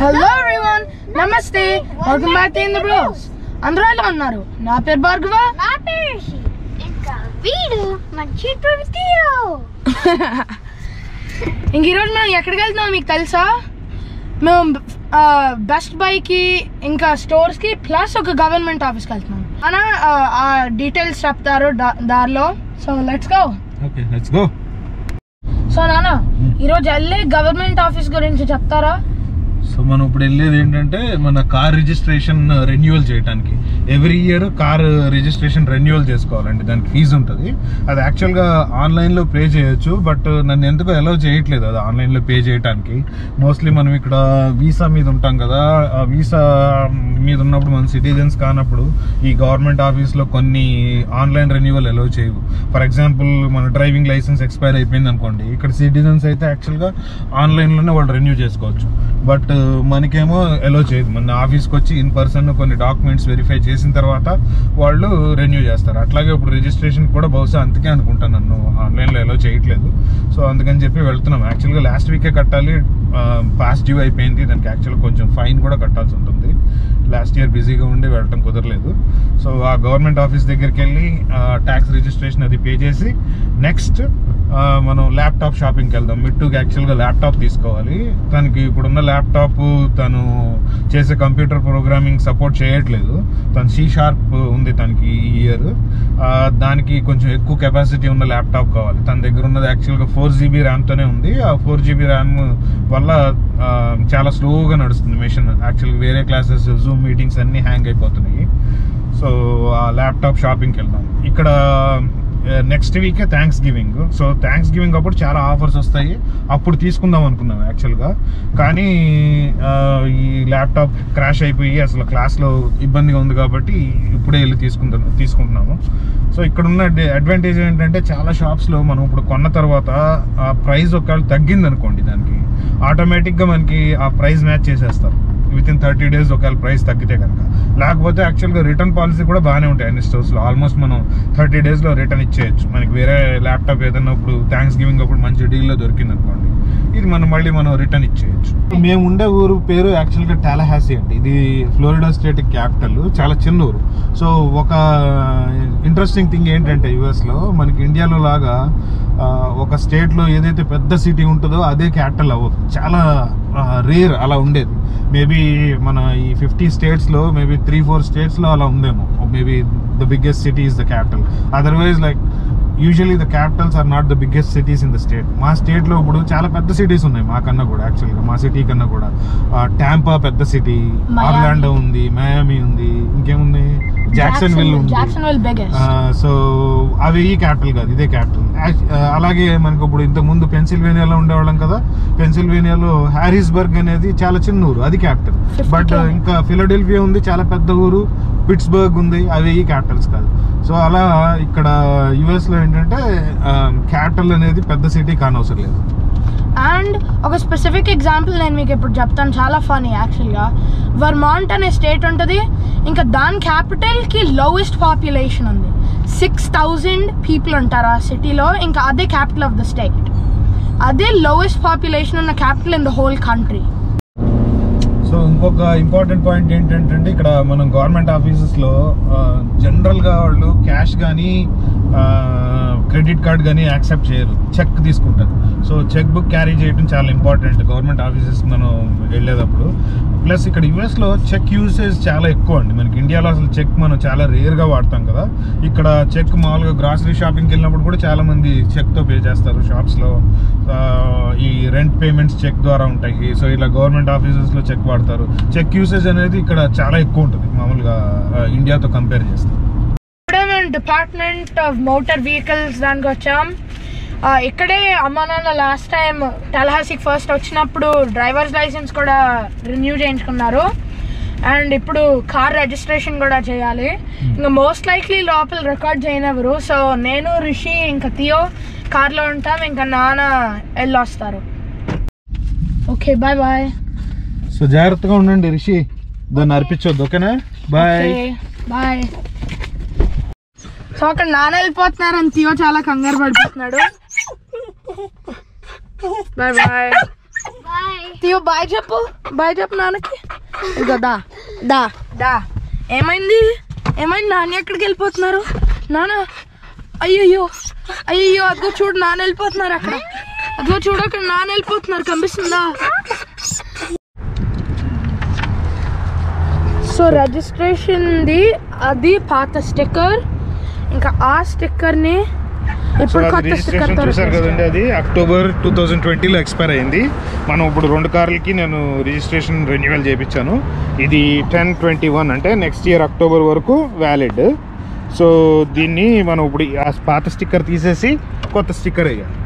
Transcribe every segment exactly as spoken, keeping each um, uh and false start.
Hello everyone, నమస్తే, welcome back to in the bros. అందరూ ఎలా ఉన్నారు? నా పేరు భార్గవ, నా పేరు రిషి, ఇంకా వీడు మంచి ట్రివియో. ఇంక ఈరోజు మనం ఎక్కడికి వెళ్తున్నాం మీకు తెలుసా? మేము బెస్ట్ బైకి ఇంకా స్టోర్స్కి ప్లస్ ఒక గవర్నమెంట్ ఆఫీస్కి వెళ్తున్నాం. అన్న ఆ డీటెయిల్స్ చెప్తారు దారిలో. So let's go. Okay, let's go. So నాన్న, ఈరోజు వెళ్ళే గవర్నమెంట్ ఆఫీస్ గురించి చెప్తారా? సో మనం ఇప్పుడు వెళ్ళేది ఏంటంటే మన కార్ రిజిస్ట్రేషన్ రెన్యువల్ చేయడానికి. Every year car registration renewal చేసుకోవాలండి, దానికి ఫీజు ఉంటుంది. అది యాక్చువల్గా ఆన్లైన్లో పే చేయొచ్చు, బట్ నన్ను ఎందుకో అలౌ చేయట్లేదు అది ఆన్లైన్లో పే చేయడానికి. మోస్ట్లీ మనం ఇక్కడ వీసా మీద ఉంటాం కదా, ఆ వీసా మీద ఉన్నప్పుడు మన సిటిజన్స్ కానప్పుడు ఈ గవర్నమెంట్ ఆఫీస్లో కొన్ని ఆన్లైన్ రెన్యువల్ అలౌ చేయవు. ఫర్ ఎగ్జాంపుల్ మన డ్రైవింగ్ లైసెన్స్ ఎక్స్పైర్ అయిపోయింది అనుకోండి, ఇక్కడ సిటిజన్స్ అయితే యాక్చువల్గా ఆన్లైన్లోనే వాళ్ళు రెన్యూ చేసుకోవచ్చు. బట్ మనకేమో అలో చేయదు. మన ఆఫీస్కి వచ్చి ఇన్ పర్సన్ కొన్ని డాక్యుమెంట్స్ వెరిఫై చేసిన తర్వాత వాళ్ళు రెన్యూ చేస్తారు. అట్లాగే ఇప్పుడు రిజిస్ట్రేషన్ కూడా బహుశా అందుకే అనుకుంటాను, నన్ను ఆన్లైన్లో అలో చేయట్లేదు. సో అందుకని చెప్పి వెళ్తున్నాం. యాక్చువల్గా లాస్ట్ వీకే కట్టాలి, పాస్ట్ డ్యూ అయిపోయింది. దానికి యాక్చువల్గా కొంచెం ఫైన్ కూడా కట్టాల్సి ఉంటుంది. లాస్ట్ ఇయర్ బిజీగా ఉండి వెళ్ళటం కుదరలేదు. సో ఆ గవర్నమెంట్ ఆఫీస్ దగ్గరికి వెళ్ళి ట్యాక్స్ రిజిస్ట్రేషన్ అది పే చేసి నెక్స్ట్ మనం ల్యాప్టాప్ షాపింగ్కి వెళ్దాం. మిట్టుకి యాక్చువల్గా ల్యాప్టాప్ తీసుకోవాలి. తనకి ఇప్పుడున్న ల్యాప్టాప్ తను చేసే కంప్యూటర్ ప్రోగ్రామింగ్ సపోర్ట్ చేయట్లేదు. తను సి షార్ప్ ఉంది తనకి ఈ ఇయర్. దానికి కొంచెం ఎక్కువ కెపాసిటీ ఉన్న ల్యాప్టాప్ కావాలి. తన దగ్గర ఉన్నది యాక్చువల్గా ఫోర్ జీబీ ర్యామ్తోనే ఉంది. ఆ ఫోర్ జీబీ ర్యామ్ వల్ల చాలా స్లోగా నడుస్తుంది మెషిన్. యాక్చువల్గా వేరే క్లాసెస్, జూమ్ మీటింగ్స్ అన్నీ హ్యాంగ్ అయిపోతున్నాయి. సో ఆ ల్యాప్టాప్ షాపింగ్కి వెళ్దాం. ఇక్కడ నెక్స్ట్ వీకే Thanksgiving. So Thanksgiving అప్పుడు చాలా ఆఫర్స్ వస్తాయి, అప్పుడు తీసుకుందాం అనుకున్నాం యాక్చువల్గా. కానీ ఈ ల్యాప్టాప్ క్రాష్ అయిపోయి అసలు క్లాస్లో ఇబ్బందిగా ఉంది కాబట్టి ఇప్పుడే వెళ్ళి తీసుకుంటాం తీసుకుంటున్నాము. సో ఇక్కడ ఉన్న అడ్వాంటేజ్ ఏంటంటే చాలా షాప్స్లో మనం ఇప్పుడు కొన్న తర్వాత ఆ ప్రైస్ ఒకవేళ తగ్గింది అనుకోండి, దానికి ఆటోమేటిక్గా మనకి ఆ ప్రైస్ మ్యాచ్ చేసేస్తారు విత్ ఇన్ థర్టీ డేస్ ఒకవేళ ప్రైస్ తగ్గితే కనుక. లేకపోతే యాక్చువల్గా రిటర్న్ పాలసీ కూడా బాగానే ఉంటాయి అన్ని స్టోర్స్లో. ఆల్మోస్ట్ మనం థర్టీ డేస్లో రిటర్న్ ఇచ్చేయచ్చు. మనకి వేరే ల్యాప్టాప్ ఏదన్నా ఇప్పుడు థ్యాంక్స్ గివింగ్ అప్పుడు మంచి డీల్లో దొరికింది అనుకోండి, ఇది మనం మళ్ళీ మనం రిటర్న్ ఇచ్చేయచ్చు. మేము ఉండే ఊరు పేరు యాక్చువల్గా టాలహాసీ అండి. ఇది ఫ్లోరిడా స్టేట్ క్యాపిటల్, చాలా చిన్న ఊరు. సో ఒక ఇంట్రెస్టింగ్ థింగ్ ఏంటంటే యుఎస్లో మనకి ఇండియాలో లాగా ఒక స్టేట్లో ఏదైతే పెద్ద సిటీ ఉంటుందో అదే క్యాపిటల్ అవ్వదు. చాలా రేర్ అలా ఉండేది. మేబీ మన ఈ ఫిఫ్టీ స్టేట్స్లో మేబీ త్రీ ఫోర్ స్టేట్స్లో అలా ఉందేమో. Maybe the biggest city is the capital. Otherwise like usually the capitals are not the biggest cities in the state. మా స్టేట్లో ఇప్పుడు చాలా పెద్ద సిటీస్ ఉన్నాయి మాకన్నా కూడా. యాక్చువల్గా మా సిటీ కన్నా కూడా టాంపా పెద్ద సిటీ, ఆర్లాండో ఉంది, మయామి ఉంది, ఇంకేముంది, జాక్సన్విల్ ఉంది. సో అవి ఈ క్యాపిటల్ కాదు, ఇదే క్యాపిటల్. అలాగే మనకు ఇప్పుడు ఇంతకు ముందు పెన్సిల్వేనియాలో ఉండేవాళ్ళం కదా, పెన్సిల్వేనియాలో హ్యారిస్బర్గ్ అనేది చాలా చిన్న ఊరు, అది క్యాపిటల్. బట్ ఇంకా ఫిలడెల్ఫియా ఉంది, చాలా పెద్ద ఊరు, పిట్స్బర్గ్ ఉంది, అవి ఈ క్యాపిటల్స్ కాదు. సో అలా ఇక్కడ యుఎస్లో ఏంటంటే క్యాపిటల్ అనేది పెద్ద సిటీ కానవసరం లేదు. అండ్ ఒక స్పెసిఫిక్ ఎగ్జాంపుల్ నేను మీకు ఇప్పుడు చెప్తాను, చాలా ఫనీ యాక్చువల్గా. వర్మాంట్ అనే స్టేట్ ఉంటుంది, ఇంకా దాని క్యాపిటల్కి లోయెస్ట్ పాపులేషన్ ఉంది. సిక్స్ థౌజండ్ పీపుల్ ఉంటారు ఆ సిటీలో. ఇంకా అదే క్యాపిటల్ ఆఫ్ ద స్టేట్, అదే లోయెస్ట్ పాపులేషన్ ఉన్న capital in the whole country. So ఇంకొక ఇంపార్టెంట్ పాయింట్ ఏంటంటే ఇక్కడ మనం గవర్నమెంట్ ఆఫీసెస్లో జనరల్గా వాళ్ళు క్యాష్ కానీ క్రెడిట్ కార్డ్ కానీ యాక్సెప్ట్ చేయరు, చెక్ తీసుకుంటారు. సో చెక్ బుక్ క్యారీ చేయడం చాలా ఇంపార్టెంట్ గవర్నమెంట్ ఆఫీసెస్ మనం వెళ్ళేటప్పుడు. ప్లస్ ఇక్కడ యూఎస్లో చెక్ యూసేజ్ చాలా ఎక్కువ అండి. మనకి ఇండియాలో అసలు చెక్ మనం చాలా రేర్గా వాడతాం కదా. ఇక్కడ చెక్ మామూలుగా గ్రాసరీ షాపింగ్కి వెళ్ళినప్పుడు కూడా చాలా మంది చెక్తో పే చేస్తారు షాప్స్లో. ఈ రెంట్ పేమెంట్స్ చెక్ ద్వారా ఉంటాయి. సో ఇలా గవర్నమెంట్ ఆఫీసెస్లో చెక్ వాడతారు. చెక్ యూసేజ్ అనేది ఇక్కడ చాలా ఎక్కువ ఉంటుంది మామూలుగా ఇండియాతో కంపేర్ చేస్తే. డిపార్ట్మెంట్ ఆఫ్ మోటార్ వెహికల్స్ దానికి వచ్చాం. ఇక్కడే అమ్మా నాన్న లాస్ట్ టైం టల్హాసీకి ఫస్ట్ వచ్చినప్పుడు డ్రైవర్స్ లైసెన్స్ కూడా రెన్యూ చేయించుకున్నారు. అండ్ ఇప్పుడు కార్ రిజిస్ట్రేషన్ కూడా చేయాలి. ఇంకా మోస్ట్ లైక్లీ లోపల రికార్డ్ చేయనివ్వరు. సో నేను, రిషి, ఇంకా థియో కార్లో ఉంటాం. ఇంకా నాన్న వెళ్ళొస్తారు. Okay, bye bye. సో జాగ్రత్తగా ఉండండి రిషి, దాన్ని అర్పించొద్దు. ఓకేనా? Bye bye. సో అక్కడ నాన్న వెళ్ళిపోతున్నారు అని థియో చాలా కంగారు పడిపోతున్నాడు. Bye bye. తీయో బాయ్ చెప్పు, బాయ్ చెప్పు నాన్నకి. ఇదిగో దా దా దా. ఏమైంది ఏమైంది నాన్న ఎక్కడికి వెళ్ళిపోతున్నారు నాన్న? అయ్యయ్యో అయ్యయ్యో అదిగో చూడు నాన్న వెళ్ళిపోతున్నారు అక్కడ. అదిగో చూడు అక్కడ నాన్న వెళ్ళిపోతున్నారు, కనిపిస్తుందా? సో రిజిస్ట్రేషన్ది అది పాత స్టిక్కర్, ఇంకా ఆ స్టిక్కర్ని ఇప్పుడు కొత్త స్టిక్కర్ చూసారు కదండి, అది అక్టోబర్ టూ థౌజండ్ ట్వంటీలో ఎక్స్పైర్ అయింది. మనం ఇప్పుడు రెండు కార్లకి నేను రిజిస్ట్రేషన్ రెన్యువల్ చేయించాను. ఇది టెన్ ట్వంటీ వన్ అంటే నెక్స్ట్ ఇయర్ అక్టోబర్ వరకు వ్యాలిడ్. సో దీన్ని మనం ఇప్పుడు ఆ పాత స్టిక్కర్ తీసేసి కొత్త స్టిక్కర్ వేయాలి.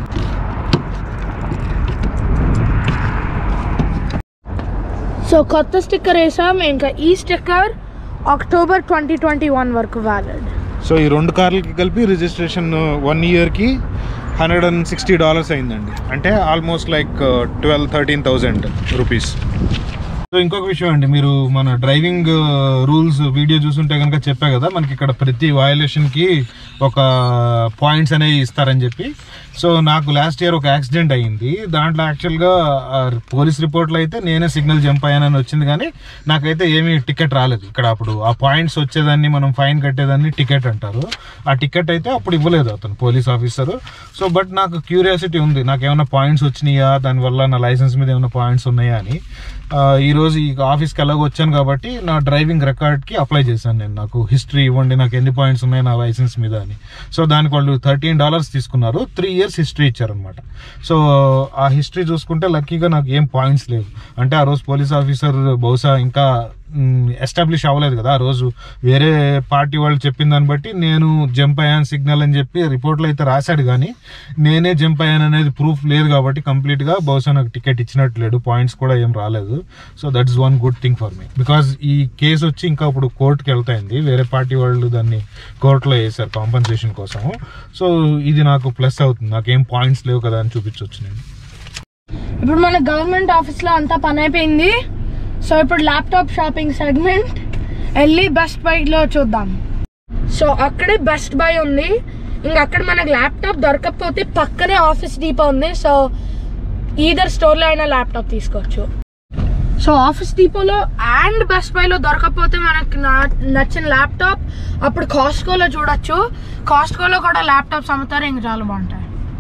సో కొత్త స్టిక్కర్ వేసాం, ఇంకా ఈ sticker October twenty twenty one వరకు వ్యాలిడ్. సో ఈ రెండు కార్లకి కలిపి రిజిస్ట్రేషన్ వన్ ఇయర్కి హండ్రెడ్ అండ్ సిక్స్టీ డాలర్స్ అయిందండి. అంటే almost like twelve thirteen thousand rupees. So ఇంకొక విషయం అండి, మీరు మన డ్రైవింగ్ రూల్స్ వీడియో చూసుంటే కనుక చెప్పా కదా, మనకి ఇక్కడ ప్రతి వయలేషన్కి ఒక పాయింట్స్ అనేవి ఇస్తారని చెప్పి. సో నాకు లాస్ట్ ఇయర్ ఒక యాక్సిడెంట్ అయ్యింది. దాంట్లో యాక్చువల్గా పోలీస్ రిపోర్ట్లో అయితే నేనే సిగ్నల్ జంప్ అయ్యానని వచ్చింది, కానీ నాకైతే ఏమీ టికెట్ రాలేదు. ఇక్కడ అప్పుడు ఆ పాయింట్స్ వచ్చేదాన్ని మనం ఫైన్ కట్టేదాన్ని టికెట్ అంటారు. ఆ టికెట్ అయితే అప్పుడు ఇవ్వలేదు అతను పోలీస్ ఆఫీసరు. సో బట్ నాకు క్యూరియాసిటీ ఉంది, నాకు ఏమైనా పాయింట్స్ వచ్చినాయా, దానివల్ల నా లైసెన్స్ మీద ఏమైనా పాయింట్స్ ఉన్నాయా అని. ఈరోజు ఈ ఆఫీస్కి ఎలాగో వచ్చాను కాబట్టి నా డ్రైవింగ్ రికార్డ్కి అప్లై చేశాను నేను. నాకు హిస్టరీ ఇవ్వండి, నాకు ఎన్ని పాయింట్స్ ఉన్నాయి నా లైసెన్స్ మీద అని. సో దానికి వాళ్ళు థర్టీన్ డాలర్స్ తీసుకున్నారు, త్రీ ఇయర్స్ హిస్టరీ ఇచ్చారనమాట. సో ఆ హిస్టరీ చూసుకుంటే లక్కీగా నాకు ఏం పాయింట్స్ లేవు. అంటే ఆ రోజు పోలీస్ ఆఫీసర్ బహుశా ఇంకా ఎస్టాబ్లిష్ అవ్వలేదు కదా ఆ రోజు, వేరే పార్టీ వాళ్ళు చెప్పిన దాన్ని బట్టి నేను జంప్ అయ్యాను సిగ్నల్ అని చెప్పి రిపోర్ట్లో అయితే రాశాడు, కానీ నేనే జంప్ అయ్యాను అనేది ప్రూఫ్ లేదు కాబట్టి కంప్లీట్గా బహుశా నాకు టికెట్ ఇచ్చినట్టు లేడు, పాయింట్స్ కూడా ఏం రాలేదు. So that's one good thing for me, because ఈ కేసు వచ్చి ఇంకా ఇప్పుడు కోర్టుకి వెళ్తాయింది. వేరే పార్టీ వాళ్ళు దాన్ని కోర్టులో వేశారు కాంపన్సేషన్ కోసం. సో ఇది నాకు ప్లస్ అవుతుంది, నాకేం పాయింట్స్ లేవు కదా అని చూపించవచ్చు నేను. ఇప్పుడు మన గవర్నమెంట్ ఆఫీస్లో అంతా పని అయిపోయింది. సో ఇప్పుడు ల్యాప్టాప్ షాపింగ్ సెగ్మెంట్ వెళ్ళి బెస్ట్ బైలో చూద్దాం. సో అక్కడే బెస్ట్ బై ఉంది, ఇంకా అక్కడ మనకు ల్యాప్టాప్ దొరకకపోతే పక్కనే ఆఫీస్ డిపో ఉంది. సో ఈదర్ స్టోర్లో అయినా ల్యాప్టాప్ తీసుకోవచ్చు. సో ఆఫీస్ డిపోలో అండ్ బెస్ట్ బైలో దొరకకపోతే మనకు నచ్చిన ల్యాప్టాప్ అప్పుడు కాస్ట్కోలో చూడొచ్చు. కాస్ట్కోలో కూడా ల్యాప్టాప్స్ అమ్ముతారు, ఇంకా చాలా బాగుంటాయి.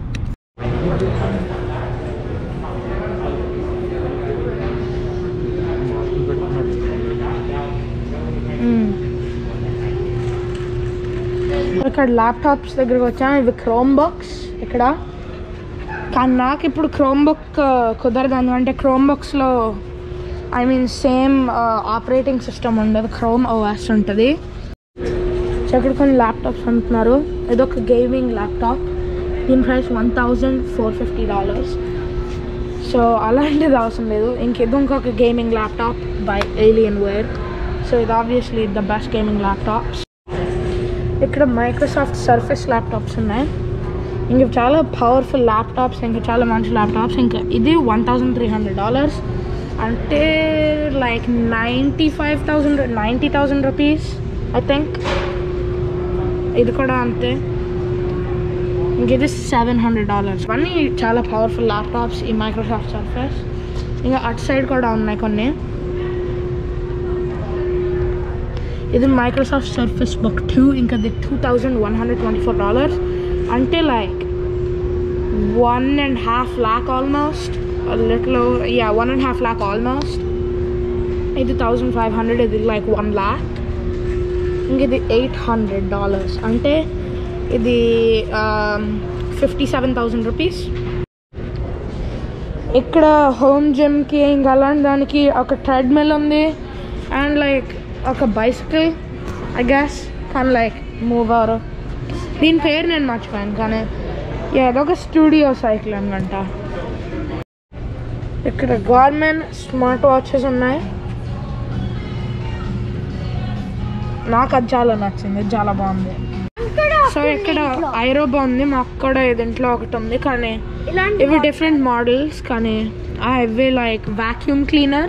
ఇక్కడ ల్యాప్టాప్స్ దగ్గరకు వచ్చాను. ఇవి క్రోమ్ బుక్స్ ఇక్కడ, కానీ నాకు ఇప్పుడు క్రోమ్ బుక్ కుదరదు, ఎందుకంటే క్రోమ్ బుక్స్లో I mean same operating system ఉండదు, క్రోమ్ ఓఎస్ ఉంటుంది. సో ఇక్కడ కొన్ని ల్యాప్టాప్స్ అమ్ముతున్నారు. ఇదొక గేమింగ్ ల్యాప్టాప్, దీని price one thousand four fifty dollars. So అలాంటిది అవసరం లేదు. ఇంకేదో ఇంకొక gaming laptop by Alienware. So ఇది obviously the best gaming laptops. ఇక్కడ మైక్రోసాఫ్ట్ సర్ఫేస్ ల్యాప్టాప్స్ ఉన్నాయి. ఇంక చాలా పవర్ఫుల్ ల్యాప్టాప్స్, ఇంకా చాలా మంచి ల్యాప్టాప్స్. ఇంకా ఇది one thousand three hundred dollars అంటే like ninety five thousand ninety thousand rupees I think. ఇది కూడా అంతే. ఇంక ఇది సెవెన్ హండ్రెడ్ డాలర్స్. అన్నీ చాలా పవర్ఫుల్ ల్యాప్టాప్స్ ఈ మైక్రోసాఫ్ట్ సర్ఫేస్. ఇంకా అటు సైడ్ కూడా ఉన్నాయి కొన్ని. ఇది మైక్రోసాఫ్ట్ సర్ఫేస్ బుక్ టూ, ఇంకా ఇది two thousand one hundred twenty four dollars అంటే like one and half lakh almost, little ya one and half lakh almost. ఇది థౌజండ్ ఫైవ్ హండ్రెడ్, ఇది లైక్ వన్ ల్యాక్. ఇంక ఇది ఎయిట్ హండ్రెడ్ డాలర్స్ అంటే ఇది ఫిఫ్టీ సెవెన్ థౌజండ్ రూపీస్. ఇక్కడ హోమ్ జిమ్కి ఇంకా అలాంటి దానికి ఒక ట్రెడ్మిల్ ఉంది అండ్ లైక్ ఒక బైసికల్ ఐ గ్యాస్, కానీ లైక్ మూవర్, దీని పేరు నేను మర్చిపోయాను, కానీ ఏదో ఒక స్టూడియో సైకిల్ అనుకుంట. ఇక్కడ గవర్నమెంట్ స్మార్ట్ వాచెస్ ఉన్నాయి, నాకు అది చాలా నచ్చింది, చాలా బాగుంది. సో ఇక్కడ ఐరోబా ఉంది, మాకు కూడా దీంట్లో ఒకటి ఉంది, కానీ ఇవి డిఫరెంట్ మోడల్స్. కానీ ఇవి లైక్ వాక్యూమ్ క్లీనర్.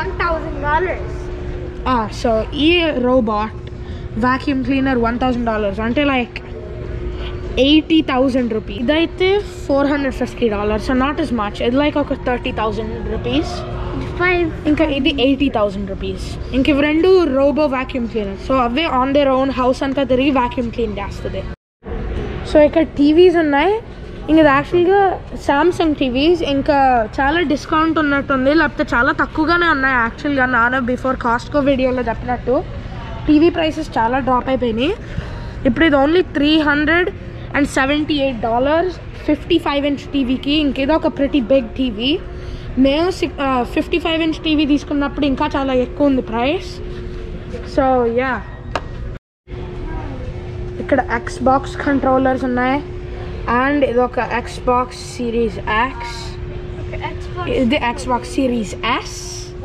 సో ఈ robot vacuum cleaner one thousand dollars అంటే లైక్ ఎయిటీ థౌజండ్ రూపీస్. ఇదైతే four hundred fifty dollars, so not is much. ఇది లైక్ ఒక థర్టీ థౌజండ్ రూపీస్. ఇంకా ఇది ఎయిటీ థౌజండ్ రూపీస్. ఇంక ఇవి రెండు రోబో వ్యాక్యూమ్ క్లీనర్. సో అవే ఆన్ దేర్ ఓన్ హౌస్ అంతా తిరిగి వ్యాక్యూమ్ క్లీన్ చేస్తుంది. సో ఇక్కడ టీవీస్ ఉన్నాయి. ఇంక ఇది యాక్చువల్గా సామ్సంగ్ టీవీస్. ఇంకా చాలా డిస్కౌంట్ ఉన్నట్టుంది, లేకపోతే చాలా తక్కువగానే ఉన్నాయి యాక్చువల్గా. నాన్న బిఫోర్ కాస్ట్కో వీడియోలో చెప్పినట్టు టీవీ ప్రైసెస్ చాలా డ్రాప్ అయిపోయినాయి. ఇప్పుడు ఇది only three hundred and seventy eight dollars fifty five inch టీవీకి. ఇంకేదో ఒక ప్రిటీ బిగ్ టీవీ. మేము six fifty five inch TV తీసుకున్నప్పుడు ఇంకా చాలా ఎక్కువ ఉంది ప్రైస్. సో యా, ఇక్కడ ఎక్స్ బాక్స్ కంట్రోలర్స్ ఉన్నాయి. అండ్ ఇది ఒక ఎక్స్ బాక్స్ సిరీస్ ఎక్స్, ఇది ఎక్స్ బాక్స్ సిరీస్ ఎస్.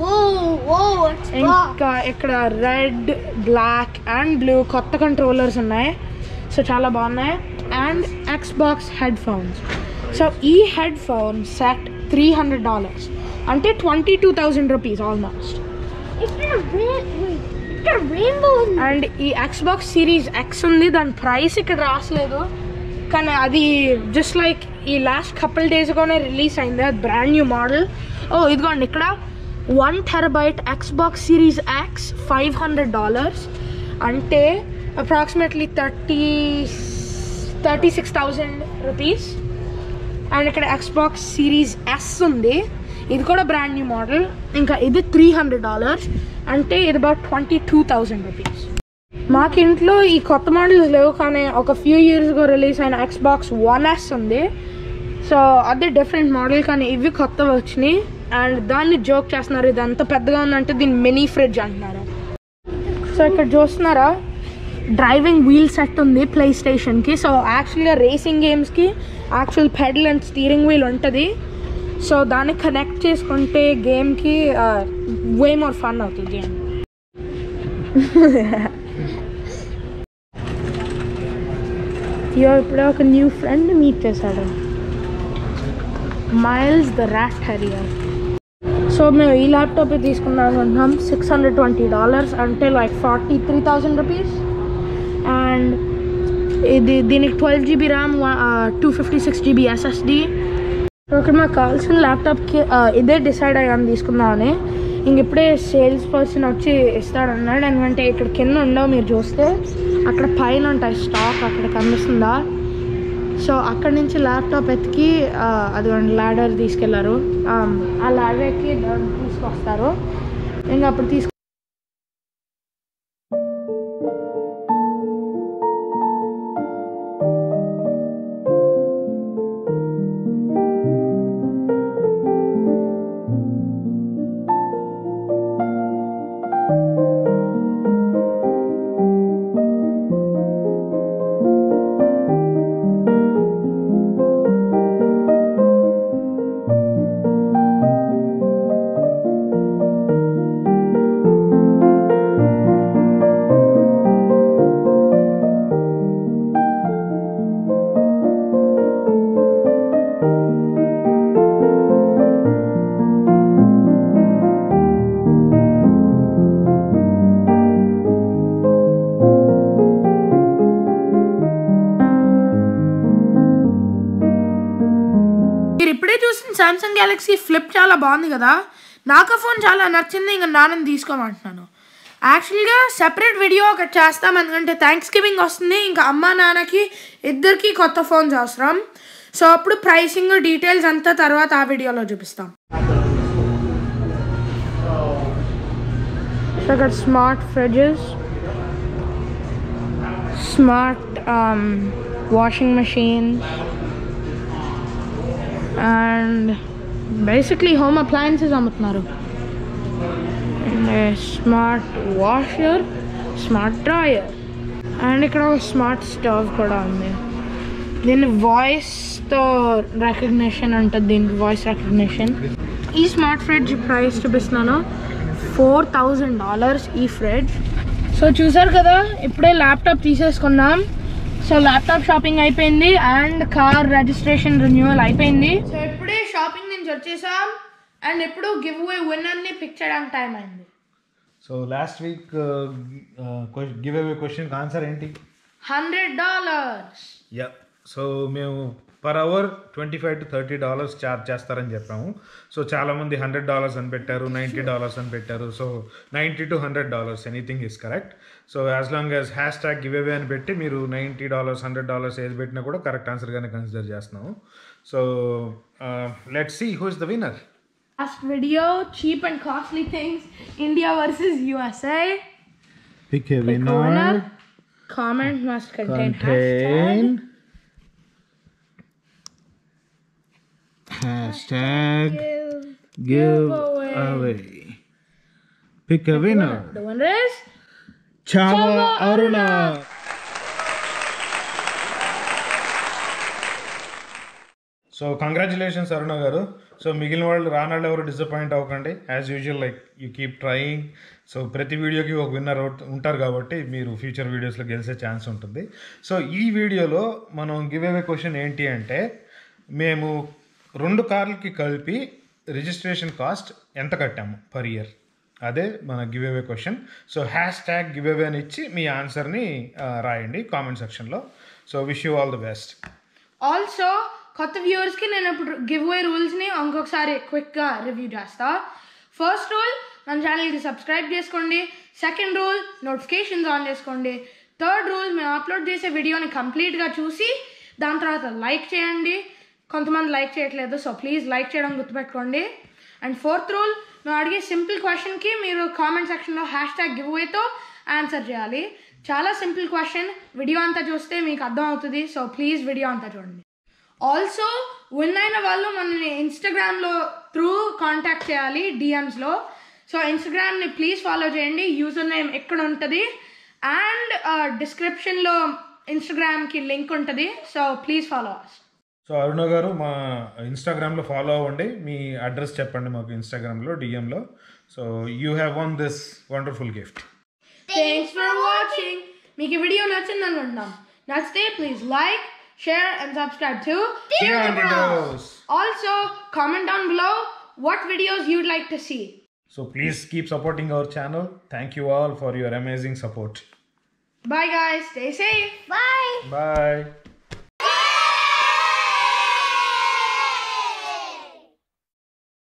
ఇంకా ఇక్కడ రెడ్, బ్లాక్ అండ్ బ్లూ కొత్త కంట్రోలర్స్ ఉన్నాయి. సో చాలా బాగున్నాయి. And Xbox headphones. So ఈ head phone set three hundred dollars అంటే twenty two thousand rupees almost. And ఈ ఎక్స్ బాక్స్ సిరీస్ ఎక్స్ ఉంది, దాని ప్రైస్ ఇక్కడ రాసలేదు, కానీ అది జస్ట్ లైక్ ఈ లాస్ట్ కపుల్ డేస్గానే రిలీజ్ అయింది. అది బ్రాండ్ న్యూ మోడల్. ఓ ఇదిగోండి ఇక్కడ one terabyte Xbox series X five hundred dollars అంటే approximately thirty thirty six thousand rupees. And ఇక్కడ ఎక్స్ బాక్స్ సిరీస్ ఎస్ ఉంది, ఇది కూడా బ్రాండ్ న్యూ మోడల్. ఇంకా ఇది త్రీ హండ్రెడ్ డాలర్స్ అంటే ఇది about twenty two thousand rupees. మాకు ఇంట్లో ఈ కొత్త మోడల్స్ లేవు, కానీ ఒక ఫ్యూ ఇయర్స్గా రిలీజ్ అయిన ఎక్స్ బాక్స్ వన్ ఎస్ ఉంది. సో అదే డిఫరెంట్ మోడల్, కానీ ఇవి కొత్తవి వచ్చినాయి. అండ్ దాన్ని జోక్ చేస్తున్నారు, ఇది అంత పెద్దగా ఉందంటే దీన్ని మినీ ఫ్రిడ్జ్ అంటున్నారు. సో ఇక్కడ చూస్తున్నారా, డ్రైవింగ్ వీల్ సెట్ ఉంది ప్లే స్టేషన్కి. సో యాక్చువల్గా రేసింగ్ గేమ్స్కి actual pedal and steering wheel ఉంటుంది. సో దాన్ని కనెక్ట్ చేసుకుంటే గేమ్కి వే మోర్ ఫన్ అవుతుంది గేమ్. ఇప్పుడే ఒక న్యూ ఫ్రెండ్ మీట్ చేశాడు, Miles the rat harrier. So మేము ఈ ల్యాప్టాప్ తీసుకుందాం అనుకుంటున్నాం. సిక్స్ హండ్రెడ్ ట్వంటీ డాలర్స్ అంటే like forty three thousand rupees. And ఇది దీనికి twelve GB RAM, two fifty six GB SSD. Okay, మాకు కావాల్సిన ల్యాప్టాప్కి ఇదే డిసైడ్ అయ్యాను తీసుకుందామని. ఇంక ఇప్పుడే సేల్స్ పర్సన్ వచ్చి ఇస్తాడన్నాడు. ఎందుకంటే ఇక్కడ కింద ఉండవు, మీరు చూస్తే అక్కడ పైన ఉంటాయి స్టాక్, అక్కడ కనిపిస్తుందా. సో అక్కడి నుంచి ల్యాప్టాప్ ఎత్తికి అది ల్యాడర్ తీసుకెళ్లారు. ఆ ల్యాడర్కి తీసుకొస్తారు. ఇంకా అప్పుడు తీసుకు సామ్సంగ్ గ్యాలక్సీ ఫ్లిప్ చాలా బాగుంది కదా, నాకు ఆ ఫోన్ చాలా నచ్చింది. ఇంకా నాన్నని తీసుకోమంటున్నాను. యాక్చువల్గా సెపరేట్ వీడియో ఒకటి చేస్తాం, ఎందుకంటే థ్యాంక్స్ గివింగ్ వస్తుంది. ఇంకా అమ్మ నాన్నకి ఇద్దరికి కొత్త ఫోన్స్ అవసరం. సో అప్పుడు ప్రైసింగ్ డీటెయిల్స్ అంతా తర్వాత ఆ వీడియోలో చూపిస్తాం. సో ఇక్కడ smart fridges, smart washing machine and basically home appliances అమ్ముతున్నారు. And smart washer, smart dryer and ఇక్కడ ఒక స్మార్ట్ స్టవ్ కూడా ఉంది. దీన్ని వాయిస్తో రికగ్నిషన్ ఉంటుంది, దీనికి వాయిస్ రికగ్నిషన్. ఈ స్మార్ట్ ఫ్రిడ్జ్ ప్రైస్ చూపిస్తున్నాను, ఫోర్ థౌజండ్ డాలర్స్ ఈ ఫ్రిడ్జ్. సో చూసారు కదా, ఇప్పుడే ల్యాప్టాప్ తీసేసుకున్నాం. సో ల్యాప్టాప్ షాపింగ్ అయిపోయింది అండ్ కార్ రిజిస్ట్రేషన్ రెన్యూవల్ అయిపోయింది. సో ఇప్పుడే షాపింగ్ నుంచి వచ్చేసాం అండ్ ఇప్పుడు గివ్ అవే విన్నర్ని పిక్ చేయడానికి టైం అయింది. So last week give away question answer ఏంటి? Hundred dollars. యా, సో మేము per hour twenty five to thirty dollars charge చేస్తారని చెప్పాము. సో చాలామంది హండ్రెడ్ డాలర్స్ అని పెట్టారు, నైంటీ డాలర్స్ అని పెట్టారు. So ninety to hundred dollars anything is correct. So as long as hashtag give away అని పెట్టి మీరు నైంటీ డాలర్స్ హండ్రెడ్ డాలర్స్ ఏది పెట్టినా కూడా కరెక్ట్ ఆన్సర్గానే కన్సిడర్ చేస్తున్నాము. So let's see who is the winner. Last video, cheap and costly things, India versus U S A. Pick a Pick a winner. Comment must contain, contain hashtag, hashtag give, give away. away. Pick a winner. The winner is Chava Chava Aruna. So congratulations Aruna గారు. So మిగిలిన వాళ్ళు రానాళ్ళు ఎవరు disappoint అవ్వకండి. As usual like you keep trying. So ప్రతి వీడియోకి ఒక winner ఉంటారు కాబట్టి మీరు ఫ్యూచర్ వీడియోస్లో గెలిచే ఛాన్స్ ఉంటుంది. సో ఈ వీడియోలో మనం గివ్ అవే క్వశ్చన్ ఏంటి అంటే, మేము రెండు కార్లకి కలిపి రిజిస్ట్రేషన్ కాస్ట్ ఎంత కట్టాము పర్ ఇయర్, అదే మన give away question. So hashtag give away అని ఇచ్చి మీ ఆన్సర్ని రాయండి కామెంట్ సెక్షన్లో. So wish you all the best. Also కొత్త వ్యూవర్స్కి నేను ఇప్పుడు గివ్ అవే రూల్స్ని ఇంకొకసారి క్విక్గా రివ్యూ చేస్తా. ఫస్ట్ రూల్, మన ఛానల్కి సబ్స్క్రైబ్ చేసుకోండి. సెకండ్ రూల్, నోటిఫికేషన్స్ ఆన్ చేసుకోండి. థర్డ్ రూల్, మేము అప్లోడ్ చేసే వీడియోని కంప్లీట్గా చూసి దాని తర్వాత లైక్ చేయండి. కొంతమంది లైక్ చేయట్లేదు, సో ప్లీజ్ లైక్ చేయడం గుర్తుపెట్టుకోండి. అండ్ ఫోర్త్ రూల్, మేము అడిగే సింపుల్ క్వశ్చన్కి మీరు కామెంట్ సెక్షన్లో హ్యాష్ ట్యాగ్ గివ్ అవేతో ఆన్సర్ చేయాలి. చాలా సింపుల్ క్వశ్చన్, వీడియో అంతా చూస్తే మీకు అర్థం అవుతుంది. సో ప్లీజ్ వీడియో అంతా చూడండి. ఆల్సో విన్ అయిన వాళ్ళు మనని ఇన్స్టాగ్రామ్లో త్రూ కాంటాక్ట్ చేయాలి డిఎమ్స్లో. సో ఇన్స్టాగ్రామ్ని ప్లీజ్ ఫాలో చేయండి. యూజర్ నేమ్ ఎక్కడ ఉంటుంది అండ్ డిస్క్రిప్షన్లో ఇన్స్టాగ్రామ్కి లింక్ ఉంటుంది. So please follow us. So Aruna గారు, మా ఇన్స్టాగ్రామ్లో ఫాలో అవ్వండి. మీ అడ్రస్ చెప్పండి మాకు ఇన్స్టాగ్రామ్లో డిఎంలో. So you have won this wonderful gift. Thanks for watching. మీకు ఈ వీడియో నచ్చింది అనుకుంటున్నాం. నచ్చితే please like, share and subscribe to Theondy Bros. Also, comment down below what videos you'd like to see. So please keep supporting our channel. Thank you all for your amazing support. Bye guys, stay safe. Bye. Bye.